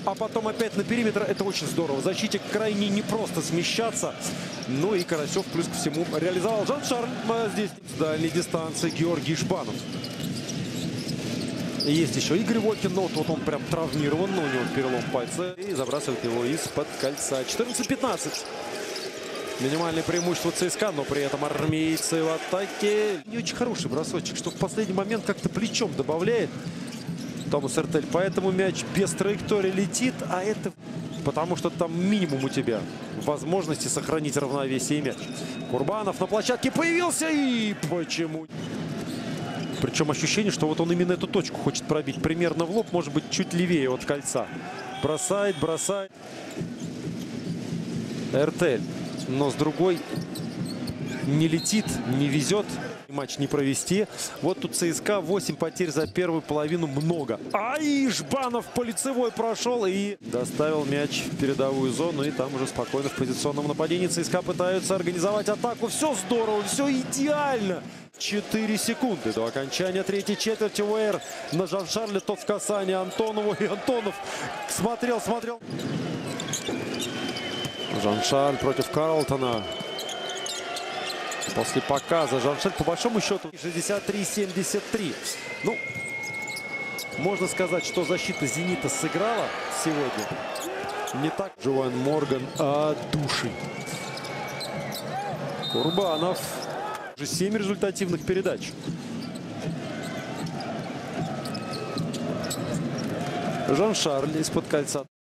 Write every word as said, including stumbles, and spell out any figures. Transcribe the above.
а потом опять на периметр. Это очень здорово. В защите крайне непросто смещаться. Ну и Карасев плюс ко всему реализовал Жан-Шарль здесь с дальней дистанции Георгий Жбанов. Есть еще Игорь Вокин, но вот, вот он прям травмирован, но у него перелом пальца. И забрасывает его из-под кольца. четырнадцать пятнадцать. Минимальное преимущество ЦСКА, но при этом армейцы в атаке. Не очень хороший бросочек, что в последний момент как-то плечом добавляет Томас Эртель. Поэтому мяч без траектории летит, а это потому что там минимум у тебя возможности сохранить равновесие и мяч. Курбанов на площадке появился, и почему? Причем ощущение, что вот он именно эту точку хочет пробить. Примерно в лоб, может быть, чуть левее от кольца. Бросает, бросает. Эртель. Но с другой не летит, не везет. Матч не провести. Вот тут ЦСКА. восемь потерь за первую половину. Много. Ай, Жбанов по лицевой прошел и доставил мяч в передовую зону. И там уже спокойно в позиционном нападении ЦСКА пытаются организовать атаку. Все здорово, все идеально. четыре секунды до окончания третьей четверти. Уэйр на Жан-Шарле. Тот в касании Антонову. И Антонов смотрел, смотрел. Жан-Шарль против Карлтона. После показа Жан-Шарль по большому счету шестьдесят три семьдесят три. Ну, можно сказать, что защита «Зенита» сыграла сегодня не так. Джоан Морган от души. Курбанов. Уже семь результативных передач. Жан-Шарль из-под кольца.